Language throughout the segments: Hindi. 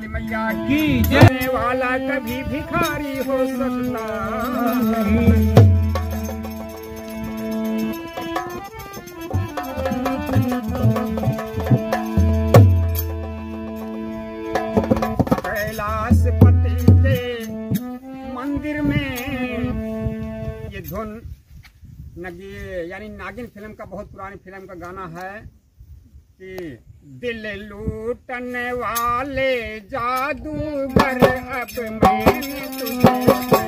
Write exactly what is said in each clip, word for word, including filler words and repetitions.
काली मैया की जय। वाला कभी भिखारी हो सकता कैलाश पति के मंदिर में ये धुन नगी यानी नागिन फिल्म का बहुत पुरानी फिल्म का गाना है कि दिल लूटने वाले जादूगर अब मैंने तुझे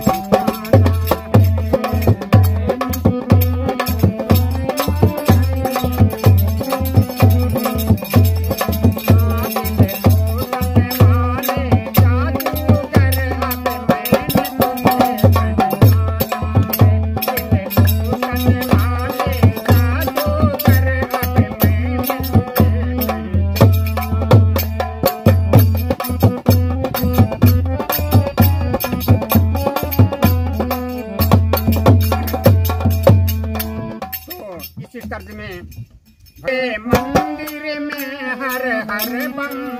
तर्ज में मंदिर में हर हर बम